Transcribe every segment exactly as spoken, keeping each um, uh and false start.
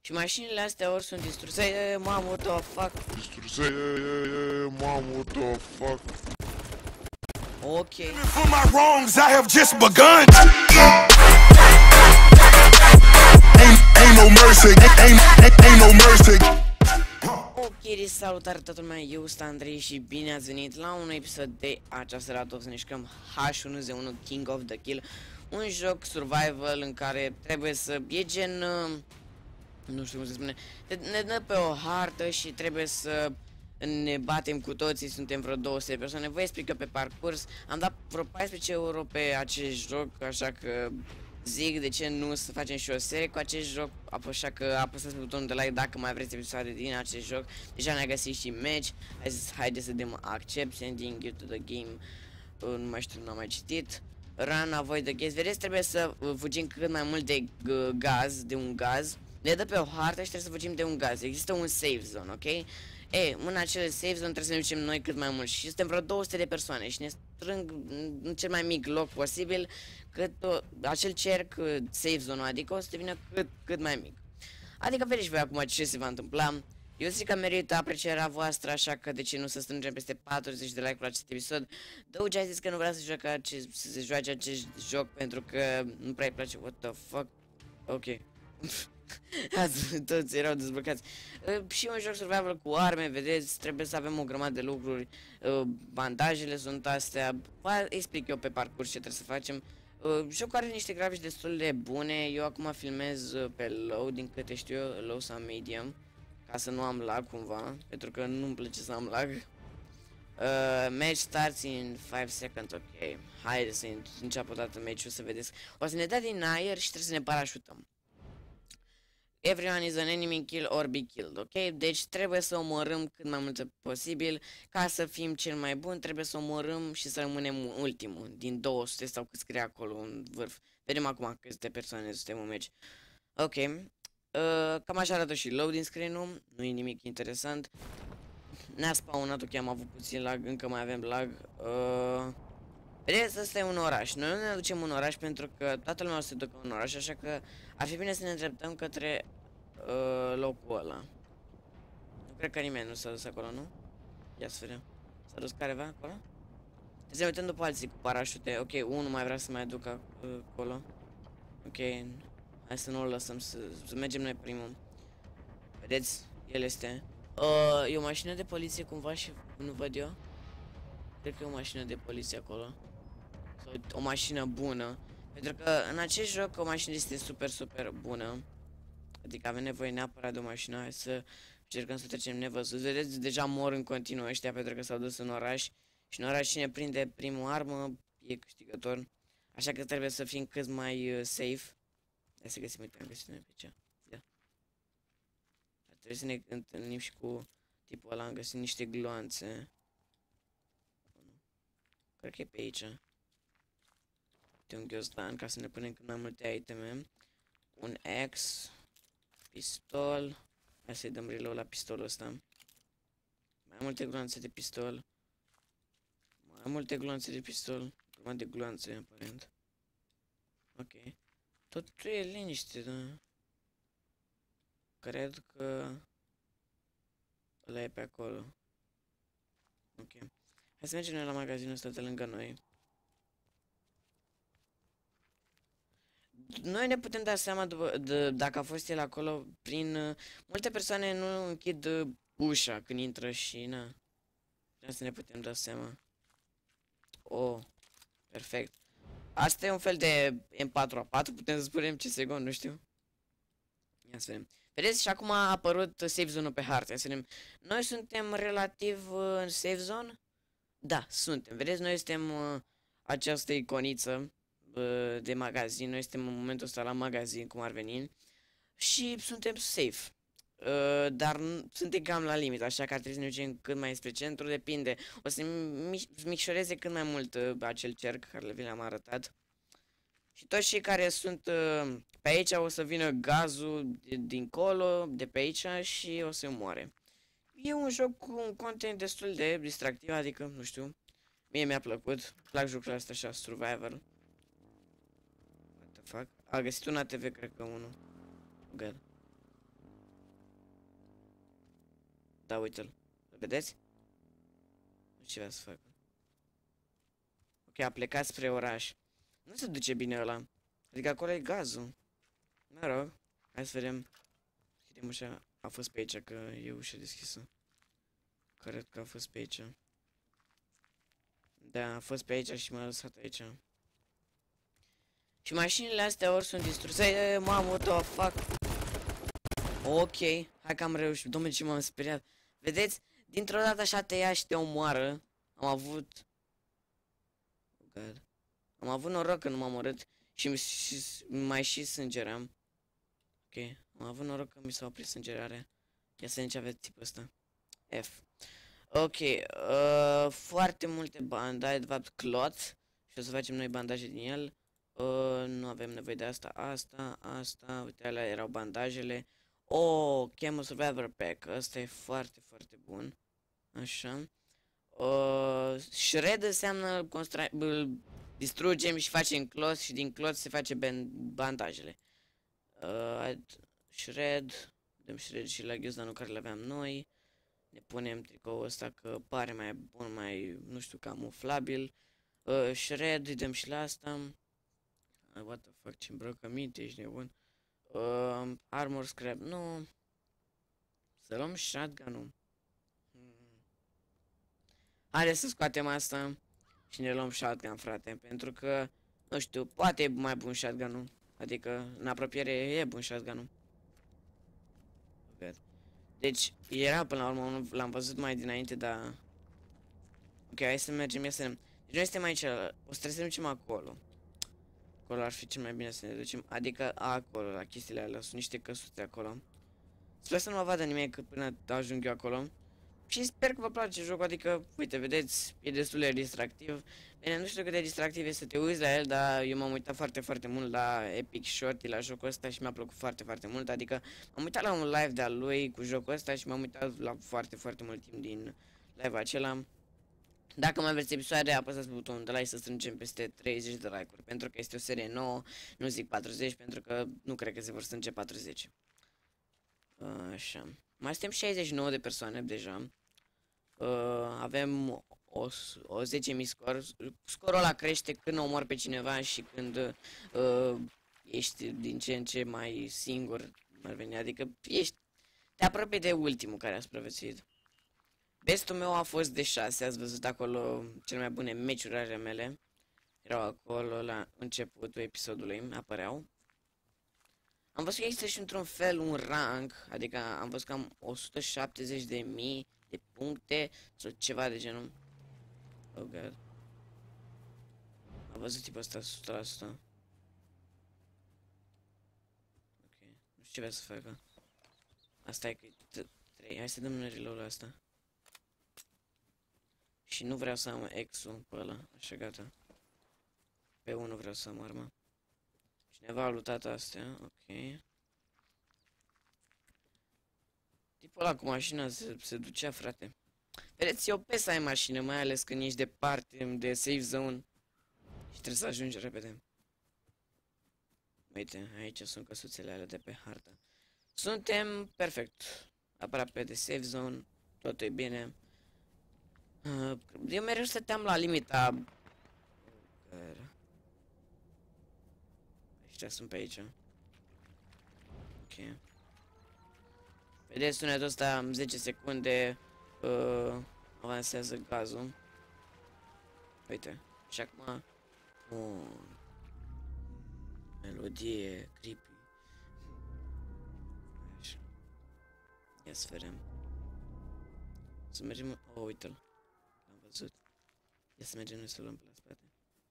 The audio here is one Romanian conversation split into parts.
Și mașinile astea ori sunt distruse, e, mamă, what the fuck? Distruse, mamă, what the fuck? Ok. For my wrongs, I have just begun. Ain't, ain't no mercy, ain't, ain't, ain't no mercy. Ok, salutare toată lumea, eu sunt Andrei și bine ați venit la un episod de această dată o să ne jucăm H unu Z unu King of the Kill. Un joc survival în care trebuie să, e gen, nu știu cum se spune, ne dă pe o hartă și trebuie să ne batem cu toții, suntem vreo două sute de persoane. Vă explic pe parcurs, am dat vreo paisprezece euro pe acest joc, așa că zic de ce nu să facem și o serie cu acest joc, așa că apăsați pe butonul de like dacă mai vreți episoade din acest joc. Deja ne-a găsit și match, hai să, haide să dăm accept, sending you to the game, uh, nu mai știu, nu am mai citit. Run, avoid the gas, vedeți, trebuie să fugim cât mai mult de gaz, de un gaz. Ne dă pe o hartă și trebuie să fugim de un gaz, există un safe zone, ok? E, în acel safe zone trebuie să ne ducem noi cât mai mult și suntem vreo două sute de persoane și ne strâng în cel mai mic loc posibil cât o, acel cerc safe zone, adică o să devină cât, cât mai mic. Adică vedeți voi acum ce se va întâmpla. Eu zic că merită aprecierea voastră, așa că de ce nu să strângem peste patruzeci de like-uri la acest episod. Doge a zis că nu vrea să, joacă acest, să se joace acest joc pentru că nu prea îi place. What the fuck? Ok. Toți erau dezblocați. Uh, și un joc survival cu arme, vedeți, trebuie să avem o grămadă de lucruri. Uh, bandajele sunt astea. Vă explic eu pe parcurs ce trebuie să facem. Uh, jocul are niște grafici destul de bune. Eu acum filmez uh, pe low, din câte știu eu, low sau medium, ca să nu am lag cumva, pentru că nu-mi place să am lag. Uh, match starts in five seconds, ok. Haide să înceapă o dată match-ul să vedeți. O să ne dea din aer și trebuie să ne parașutăm. Everyone is an enemy kill or be killed, ok? Deci trebuie să omorâm cât mai mult posibil. Ca să fim cel mai bun, trebuie să omorâm și să rămânem ultimul din două sute sau cât scrie acolo în vârf. Vedem acum câte persoane suntem în meci. Ok. Uh, cam așa arată și loading screen-ul. Nu e nimic interesant. Ne-a spawnat, ok, am avut puțin lag, încă mai avem lag. Uh, Vedeți, ăsta e un oraș. Noi nu ne ducem în oraș pentru că toată lumea o să se ducă în oraș, așa că ar fi bine să ne îndreptăm către uh, locul ăla. Nu cred că nimeni nu s-a dus acolo, nu? Ia să vedem. S-a dus careva acolo? Trebuie să ne uităm după alții cu parașute. Ok, unul mai vrea să mai ducă uh, acolo. Ok, hai să nu-l lăsăm să, să mergem noi primul. Vedeți? El este. Uh, e o mașină de poliție cumva și nu văd eu. Cred că e o mașină de poliție acolo. Sau o mașină bună. Pentru că în acest joc o mașină este super, super bună. Adică avem nevoie neapărat de o mașină. Hai să încercăm să trecem nevăzut. Vedeți, deja mor în continuu ăștia pentru că s-au dus în oraș. Și în oraș cine prinde primul armă e câștigător. Așa că trebuie să fim cât mai uh, safe. Hai să găsim, uite, am găsit noi pe ce. Ia. Trebuie să ne întâlnim și cu tipul ăla. Am găsit niște gloanțe. Cred că e pe aici. Uite un ghiozdan ca să ne punem cât mai multe iteme. Un axe. Pistol. Hai să-i dăm reload la pistolul ăsta. Mai multe gloanțe de pistol. Mai multe gloanțe de pistol. Mai de gloanțe, aparent. Ok. Totul e liniște, da. Cred că ăla e pe acolo. Ok. Hai să mergem noi la magazinul ăsta de lângă noi. Noi ne putem da seama după, de, dacă a fost el acolo prin... Uh, multe persoane nu închid uh, ușa când intră și na. Trebuie să ne putem da seama. Oh, perfect. Asta e un fel de M patru A patru, putem să spunem ce secund, nu știu. Ia să vedem. Vedeți, și acum a apărut safe zone-ul pe hartă. Ia să vedem. Noi suntem relativ uh, în safe zone? Da, suntem. Vedeți, noi suntem uh, această iconiță uh, de magazin. Noi suntem în momentul ăsta la magazin, cum ar veni. Și suntem safe. Uh, dar suntem cam la limit, așa că ar trebui să ne ducem cât mai spre centru. Depinde. O să mi micșoreze cât mai mult uh, acel cerc care vi l-am arătat. Și toți cei care sunt uh, pe aici o să vină gazul dincolo, de pe aici și o să moare. E un joc cu un content destul de distractiv, adică, nu știu, mie mi-a plăcut, plac jocurile astea așa, survival. What the fuck? A găsit un A T V, cred că unul. God. Da, uite-l. Vedeți? Nu știu ce vrea să fac. Ok, a plecat spre oraș. Nu se duce bine ăla. Adică acolo e gazul. Mă rog. Hai să vedem. Deschidem ușa. A fost pe aici, că e ușa deschisă. Cred că a fost pe aici. Da, a fost pe aici și m-a lăsat aici. Și mașinile astea ori sunt distruse. E, mamă, what the fuck? Ok, hai că am reușit. Dom'le, ce m-am speriat. Vedeți? Dintr-o dată așa te ia și te omoară. Am avut... God. Am avut noroc că nu m-am omorât. Și, și mai și sângeram. Ok, am avut noroc că mi s-a oprit sângerarea. Ia să vedem ce aveți tipul ăsta. F. Ok, uh, foarte multe bandaje, de fapt clot. Și o să facem noi bandaje din el. Uh, nu avem nevoie de asta, asta, asta. Uite, alea erau bandajele. Oh, Camo Survivor Pack. Ăsta e foarte, foarte bun. Așa. Uh, shred înseamnă îl distrugem și facem clot și din clot se face bandajele. Uh, shred. Dăm shred și la ghiozdanul care le aveam noi. Ne punem tricoul ăsta că pare mai bun, mai, nu știu, camuflabil. Uh, shred, îi dăm și la asta. Uh, what the fuck, ce îmbrăcăminte, ești nebun. Uh, armor scrap, nu. Să luăm shotgun-ul. Hmm. Haideți să scoatem asta și ne luăm shotgun, frate, pentru că, nu știu, poate e mai bun shotgun-ul. Adică, în apropiere e bun shotgun-ul. Deci, era până la urmă, l-am văzut mai dinainte, dar... Ok, hai să mergem, ia să vedem. Deci noi suntem aici, o să trebuie să ne ducem acolo. Acolo ar fi cel mai bine să ne ducem, adică acolo, la chestiile alea, sunt niște căsuțe acolo. Sper să nu mă vadă nimeni că până ajung eu acolo. Și sper că vă place jocul, adică, uite, vedeți, e destul de distractiv. Bine, nu știu cât de distractiv e să te uiți la el, dar eu m-am uitat foarte, foarte mult la Epic Shorty, la jocul ăsta și mi-a plăcut foarte, foarte mult. Adică m-am uitat la un live de-al lui cu jocul ăsta și m-am uitat la foarte, foarte mult timp din live-ul acela. Dacă mai vreți episoade, apăsați pe butonul de like să strângem peste treizeci de like-uri, pentru că este o serie nouă, nu zic patruzeci, pentru că nu cred că se vor strânge patruzeci. Așa. Mai suntem șaizeci și nouă de persoane deja. Uh, avem o, o zece mii scor. Scorul ăla crește când omori pe cineva și când uh, ești din ce în ce mai singur, ar veni, adică ești, te apropii de ultimul care a supraviețuit. Bestul meu a fost de șase, ați văzut acolo cele mai bune meciuri ale mele. Erau acolo la începutul episodului, apăreau. Am văzut că există și într-un fel un rank, adică am văzut că am o sută șaptezeci de mii de puncte sau ceva de genul. Oh god. Am văzut tipul ăsta o sută la sută. Ok, nu știu ce vrea să facă. Asta e că e trei. Hai să dăm reload la asta. Și nu vreau să am X-ul pe ăla, așa gata. Pe unul vreau să am arma. Cineva a lutat astea, ok. Tipul ăla cu mașina se, se ducea, frate. Vedeți, e o pe să ai mașină, mai ales când ești departe de safe zone. Și trebuie să ajungi repede. Uite, aici sunt căsuțele alea de pe hartă. Suntem perfect. Aproape de safe zone. Totul e bine. Uh, eu mereu stăteam la limita. Ăștia sunt pe aici. Ok. Vedeți sunetul ăsta, în zece secunde uh, avansează gazul. Uite. Și acum... Bun. Melodie creepy. Așa. Ia să vedem. Să mergem... Oh, uite-l. L-am văzut. Ia să mergem noi să luăm pe la spate.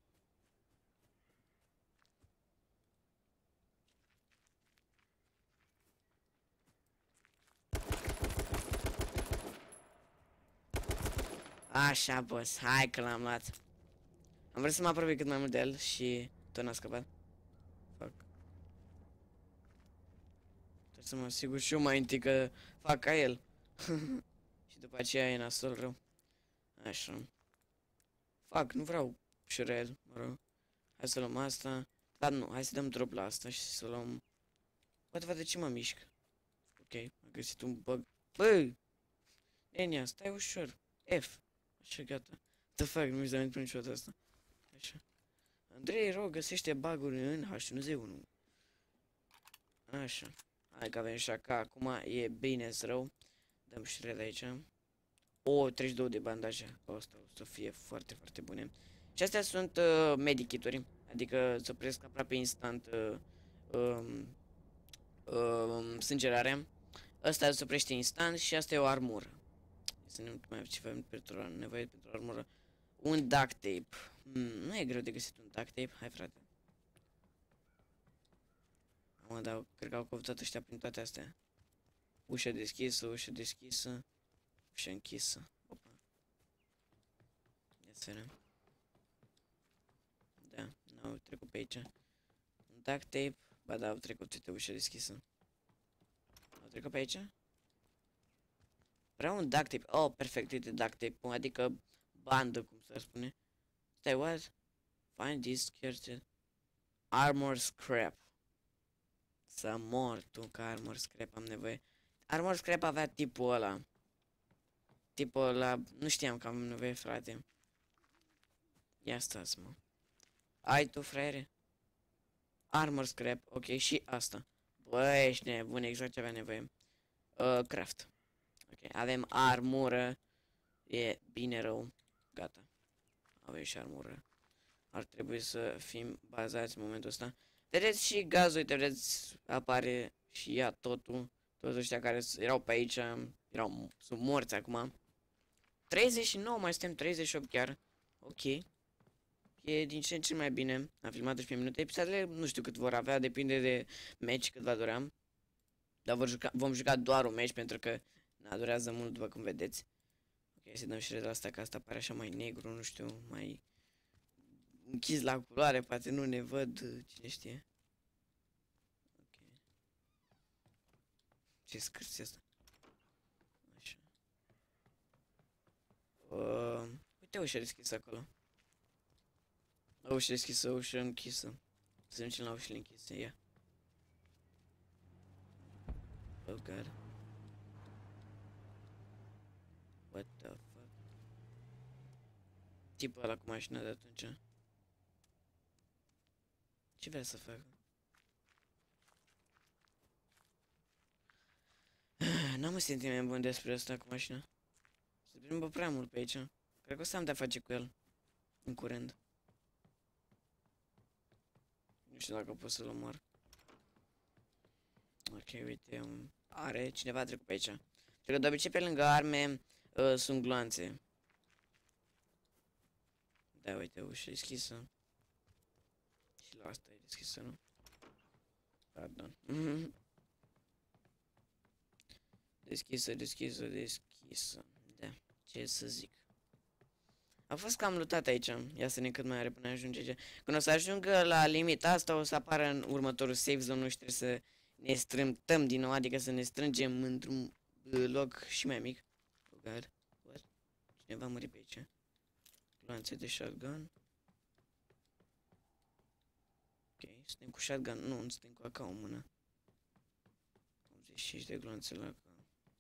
Așa, boss. Hai că l-am luat. Am vrut să mă apropii cât mai mult de el și tot n-a scăpat. Fuck. Trebuie să mă asigur și eu mai întâi că fac ca el. Și după aceea e nasol rău. Așa. Fac, nu vreau shred, mă rog. Hai să luăm asta. Dar nu, hai să dăm drop la asta și să luăm... Poate văd de ce mă mișc. Ok, am găsit un bug. Băi! Enia, stai ușor. F. Așa, gata. The fuck, nu mi s-a venit niciodată asta. Așa. Andrei, rog, găsește bug-uri în H unu Z unu. Așa. Hai că avem și că acum e bine rău. Dăm și red aici. O, treizeci și două de bandaje. Asta o să fie foarte, foarte bune. Și astea sunt uh, medikituri. Adică se opresc aproape instant uh, um, uh, sângerarea. Asta se oprește instant și asta e o armură. Să nu mai avem ce avem pentru nevoie pentru armură. Un duct tape. Mm, nu e greu de găsit un duct tape. Hai, frate. Mă, dar cred că au căutat ăștia prin toate astea. Ușa deschisă, ușa deschisă, ușa închisă. Opa. Ia să vedem. Da, n-au trecut pe aici. Un duct tape. Ba da, au trecut, uite, ușa deschisă. Au trecut pe aici? Vreau un duct tape. Oh, perfect, uite duct tape. Adică bandă, cum s-ar spune. Stai, what? Find this scarce armor scrap. Să mor tu ca armor scrap am nevoie. Armor scrap avea tipul ăla. Tipul ăla, nu știam că am nevoie, frate. Ia stați, mă. Ai tu, frere? Armor scrap, ok, și asta. Bă, ești nebun, exact ce avea nevoie. Uh, craft. Ok, avem armură. E bine rău. Gata. Avem și armură. Ar trebui să fim bazați în momentul ăsta. Vedeți și gazul, uite, vedeți, apare și ia totul. Toți ăștia care erau pe aici, erau, sunt morți acum. treizeci și nouă, mai suntem treizeci și opt chiar. Ok. E din ce în ce mai bine. Am filmat doisprezece minute. Episoadele nu știu cât vor avea, depinde de meci cât va dura. Dar vor juca, vom juca doar un meci pentru că na, durează mult, după cum vedeți. Ok, să dăm și de asta, că asta pare așa mai negru, nu știu, mai închis la culoare, poate nu ne văd, cine știe. Ok. Ce scârție asta? Așa. Uh, uite ușa deschisă acolo. O ușă deschisă, o ușă închisă. Să mergem la ușile închise, ia. Oh god. What the fuck? Tipul ăla cu mașina de atunci. Ce vrea să facă? N-am un sentiment bun despre asta cu mașina. Se plimbă prea mult pe aici. Cred că o să am de-a face cu el. În curând. Nu știu dacă pot să-l omor. Ok, uite, um, are cineva trecut pe aici. Cred că de obicei pe lângă arme uh, sunt gloanțe. Da, uite, ușa deschisă. Și la asta e deschisă, nu? Pardon. Mm-hmm. Deschisă, deschisă, deschisă. Da, ce să zic. A fost cam lutat aici. Ia să ne cât mai are până ajunge aici. Când o să ajungă la limita asta, o să apară în următorul save zone, nu știu, să ne strâmtăm din nou, adică să ne strângem într-un loc și mai mic. Oh god, what? Cineva a murit pe aici. Lanțe de shotgun. Ok, suntem cu shotgun, nu, nu suntem cu A K în mână. optzeci și cinci de gloanțe la A K.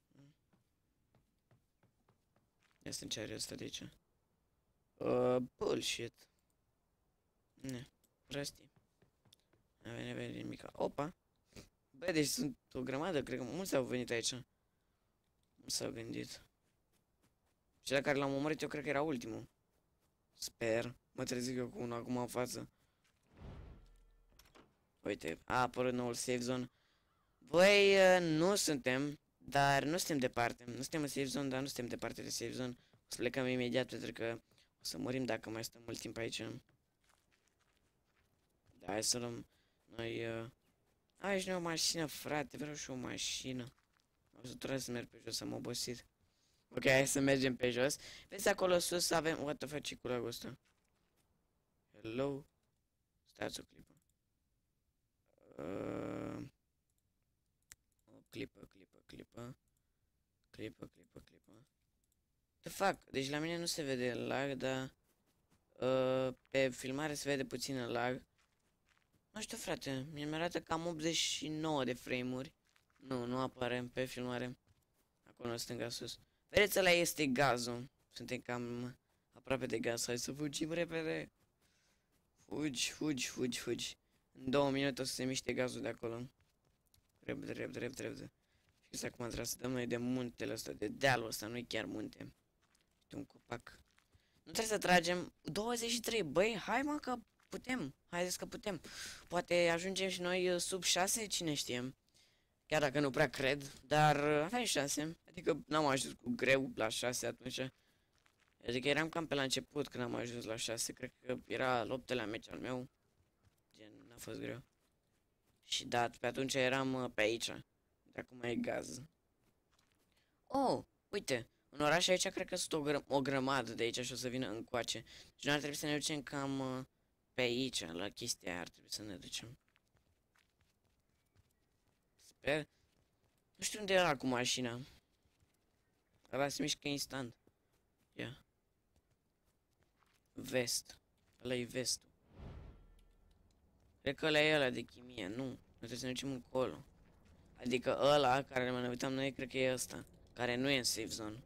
Ia să ce are asta de aici. Uh, bullshit. Ne, prostii. Nu avem nevoie de nimic. Opa! Bă, deci sunt o grămadă, cred că mulți au venit aici. Nu s-au gândit. Cel care l-am omorât eu cred că era ultimul. Sper. Mă trezesc eu cu unul acum în față. Uite, a apărut noul save zone. Băi, nu suntem, dar nu suntem departe. Nu suntem în save zone, dar nu suntem departe de save zone. O să plecăm imediat pentru că o să murim dacă mai stăm mult timp aici. Da, hai să luăm noi... Uh... Ai și noi o mașină, frate, vreau și o mașină. O să trebuie să merg pe jos, am obosit. Ok, hai să mergem pe jos. Vezi acolo sus avem... What the fuck, ce cu lagul ăsta? Hello? Stați o clipă. Uh... O clipă, clipă, clipă. Clipă, clipă, clipă. The fuck? Deci la mine nu se vede lag, dar... Uh, pe filmare se vede puțin lag. Nu știu, frate, mi arată cam optzeci și nouă de frame-uri. Nu, nu apare pe filmare. Acolo în stânga sus. Vedeți, ăla este gazul. Suntem cam aproape de gaz. Hai să fugim repede. Fugi, fugi, fugi, fugi. În două minute o să se miște gazul de acolo. Repede, repede, repede, repede. Și acum trebuie să dăm noi de muntele ăsta, de dealul ăsta, nu-i chiar munte. Uite un copac. Nu trebuie să tragem douăzeci și trei, băi, hai mă că putem. Haideți că putem. Poate ajungem și noi uh, sub șase, cine știe. Chiar dacă nu prea cred, dar uh, avem șase. Adică n-am ajuns cu greu la șase atunci. Adică eram cam pe la început când am ajuns la șase. Cred că era al optelea meci al meu. Gen, n-a fost greu. Și da, pe atunci eram uh, pe aici. De acum e gaz. Oh, uite. În oraș aici cred că sunt o, gră o grămadă de aici și o să vină încoace. Și noi ar trebui să ne ducem cam uh, pe aici, la chestia aia ar trebui să ne ducem. Sper. Nu știu unde era cu mașina. Ăla se mișcă instant. Ia. Vest. Ăla-i vestul. Cred că ăla e ăla de chimie, nu. Noi trebuie să ne ducem încolo. Adică ăla care ne uitam noi, cred că e ăsta. Care nu e în safe zone.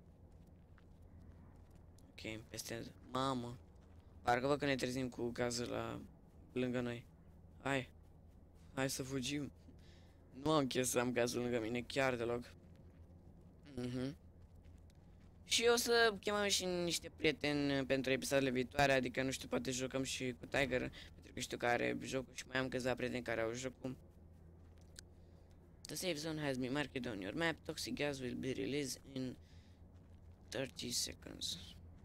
Ok, peste... Mamă. Parcă văd că ne trezim cu gazul la... lângă noi. Hai. Hai să fugim. Nu am chef să am gazul lângă mine, chiar deloc. Mhm. Și o să chemăm și niște prieteni pentru episoadele viitoare, adică nu știu, poate jucăm și cu Tiger, pentru că știu că are jocul și mai am câțiva prieteni care au jocul. The safe zone has been marked on your map. Toxic gas will be released in thirty seconds.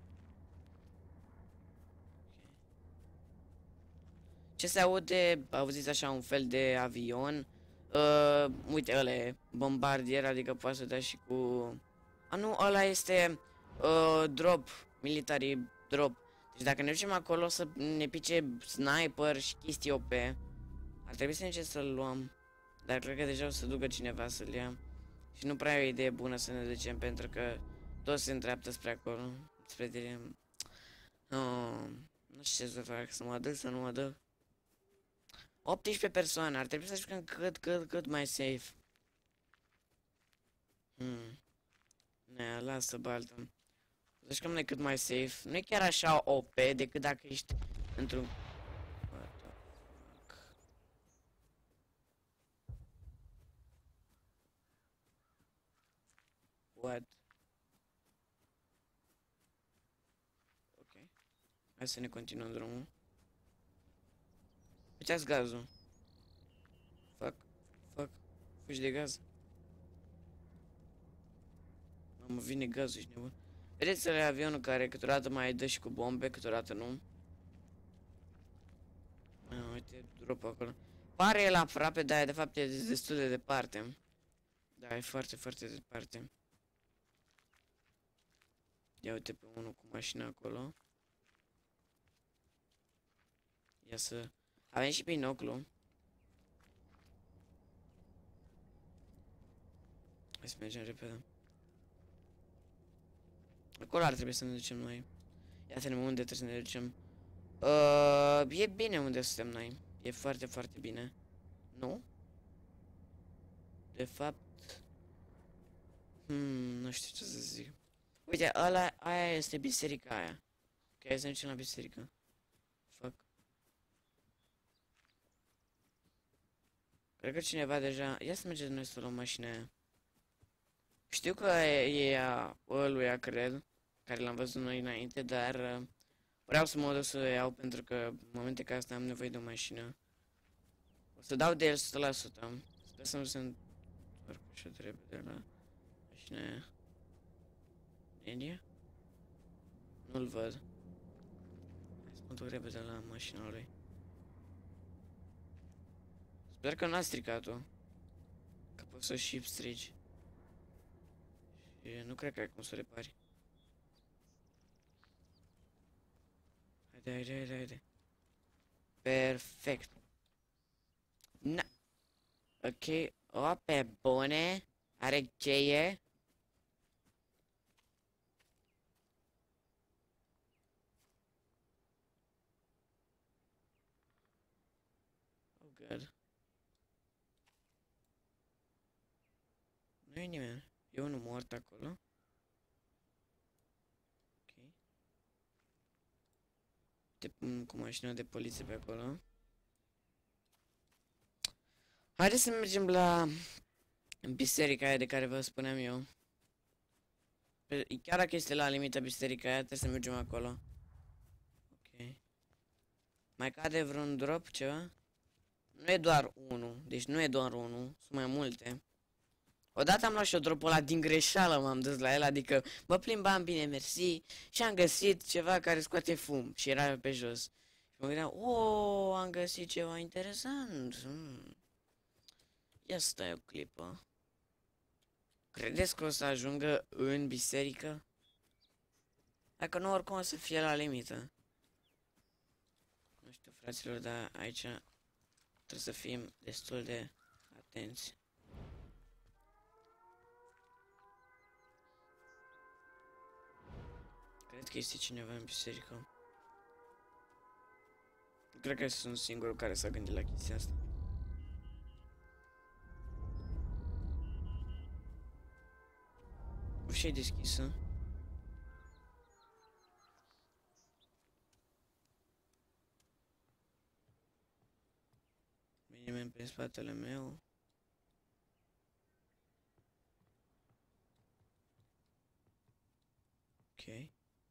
Ce se aude, auziți așa un fel de avion. Uh, uite, ăla e bombardier, adică poate să dea și cu... A, nu, ăla este uh, drop, military drop. Deci dacă ne ducem acolo o să ne pice sniper și chestii O P. Ar trebui să încerc să-l luăm. Dar cred că deja o să ducă cineva să-l ia. Și nu prea e o idee bună să ne ducem, pentru că toți se îndreaptă spre acolo. Spre direm. Oh, nu știu ce să fac, să mă duc, să nu mă duc. optsprezece persoane, ar trebui să jucăm cât, cât, cât mai safe. Hmm. Ne, lasă baltă. Să jucăm noi cât mai safe. Nu e chiar așa O P decât dacă ești într-un... What the fuck? What? Ok. Hai să ne continuăm drumul. Uitați gazul. Fuck. Fuck. Fugi de gaz. Mamă, vine gazul, ești nebun. Vedeți ăla avionul care câteodată mai dă și cu bombe, câteodată nu. Ah, uite, drop acolo. Pare el aproape, dar de fapt e destul de departe. Da, e foarte, foarte departe. Ia uite pe unul cu mașina acolo. Ia să... Avem și binoclu. Hai să mergem repede. Acolo ar trebui să ne ducem noi. Ia să ne unde trebuie să ne ducem. Uh, e bine unde suntem noi. E foarte, foarte bine. Nu? De fapt... Hmm, nu știu ce să zic. Uite, ăla, aia este biserica aia. Ok, hai să ne ducem la biserică. Fuck. Cred că cineva deja... Ia să mergem noi să luăm mașina aia. Știu că e, e a ăluia, cred, care l-am văzut noi înainte, dar uh, vreau să mă duc să iau pentru că în momente ca asta am nevoie de o mașină. O să dau de el o sută la sută. Sper să nu se întorc așa de repede la mașina aia. India? Nu-l văd. Hai să mă duc repede la mașina lui. Sper că n-a stricat-o. Că poți să și strigi. Și nu cred că ai cum să repari. Haide, haide, haide, haide. Perfect. Na. Ok. O, pe bune. Are cheie. Oh, God. Nu e nimeni. E unul mort acolo. de, cu mașina de poliție pe acolo. Haideți să mergem la biserica aia de care vă spuneam eu. Chiar dacă este la limită biserica aia, trebuie să mergem acolo. Ok. Mai cade vreun drop, ceva? Nu e doar unul, deci nu e doar unul, sunt mai multe. Odată am luat și o dropul ăla din greșeală, m-am dus la el, adică mă plimbam bine, mersi, și am găsit ceva care scoate fum și era pe jos. Și mă gândeam, o, am găsit ceva interesant. Hmm. Ia stai o clipă. Credeți că o să ajungă în biserică? Dacă nu, oricum o să fie la limită. Nu știu, fraților, dar aici trebuie să fim destul de atenți. Cred că este cineva în biserică. Cred că sunt singurul care s-a gândit la chestia asta. Ușa e deschisă. Vine pe spatele meu. Ok.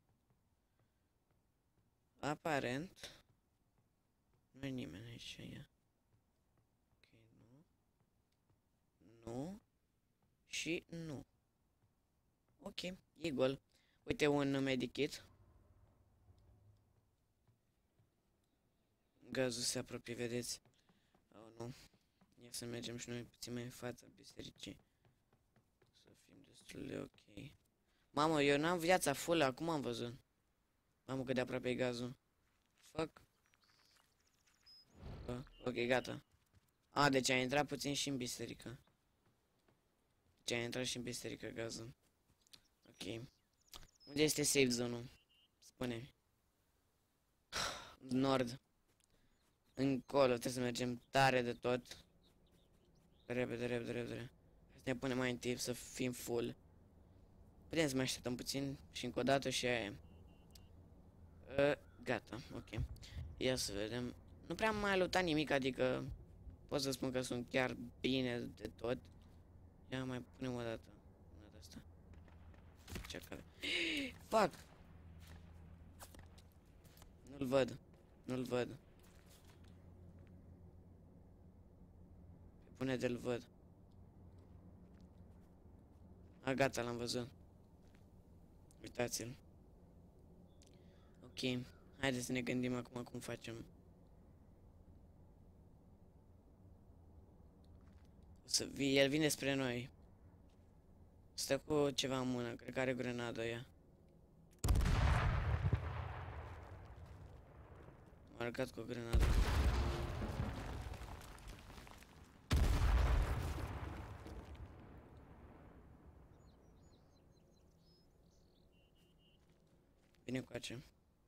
Aparent nu e nimeni aici. Ia. Ok, nu. Nu. Și nu. Ok, e gol. Uite un medikit. Gazul se apropie, vedeți? Oh, nu. Ia să mergem și noi puțin mai în fața bisericii. Să fim destul de ok. Mamă, eu n-am viața full, acum am văzut. Mamă, cât de aproape e gazul. Fuck. Ok, gata. A, deci a intrat puțin și în biserică. Deci a intrat și în biserică gazul. Ok. Unde este safe zone-ul? Spune-mi. Nord. Încolo, trebuie să mergem tare de tot. Repede, repede, repede. Hai să ne punem mai întâi să fim full. Putem să mai așteptăm puțin și încă o dată și aia e. Uh, gata, ok. Ia să vedem. Nu prea am mai luptat nimic, adică pot să spun că sunt chiar bine de tot. Ia mai punem o dată. Una de asta. Ce care. Fuck! Nu-l văd. Nu-l văd. Pune de-l văd. A, gata, l-am văzut. Uitați-l. Ok. Haideți să ne gândim acum cum facem. O să vii, el vine spre noi. Stă cu ceva în mână, cred că are grenadă ea. M-a aruncat cu o grenadă. Vine cu acea.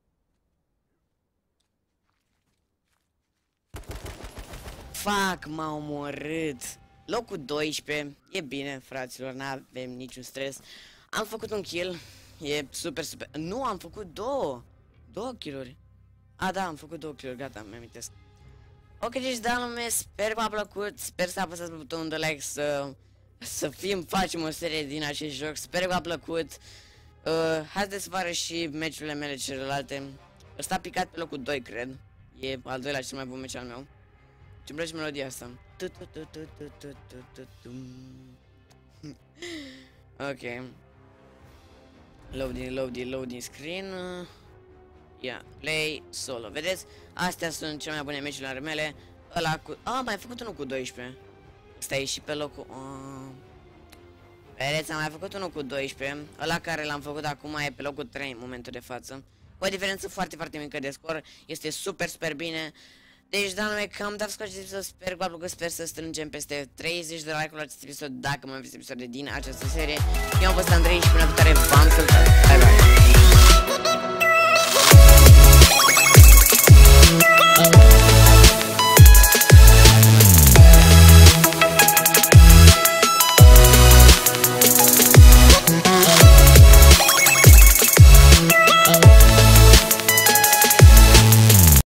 Fuck, m-a omorât. Locul doisprezece. E bine, fraților, n-avem niciun stres. Am făcut un kill. E super, super. Nu, am făcut două. Două kill-uri. A, da, am făcut două kill-uri, gata, mi amintesc. Ok, deci da, lume, sper v-a plăcut. Sper să apăsați pe butonul de like, să Să fim, facem o serie din acest joc. Sper că v-a plăcut. uh, Haideți să vă arăt și meciurile mele celelalte. Ăsta a picat pe locul doi, cred. E al doilea cel mai bun meci al meu. Ce-mi place melodia asta. Ok. Loading, loading, loading screen. Ia, yeah. Play, solo. Vedeți? Astea sunt cele mai bune meciurile ale mele. Ăla cu... Ah, mai făcut unul cu doisprezece. Ăsta e și pe locul... Oh. Vedeți, am mai făcut unul cu doisprezece. Ăla care l-am făcut acum e pe locul trei în momentul de față. Cu o diferență foarte, foarte mică de scor. Este super, super bine. Deci, da, nume, cam dat cu acest episod. Sper că v-a sper să strângem peste treizeci de like-uri la acest episod, dacă mai aveți episoade din această serie. Eu am fost Andrei și până la viitoare v-am salutat. Bye, bye!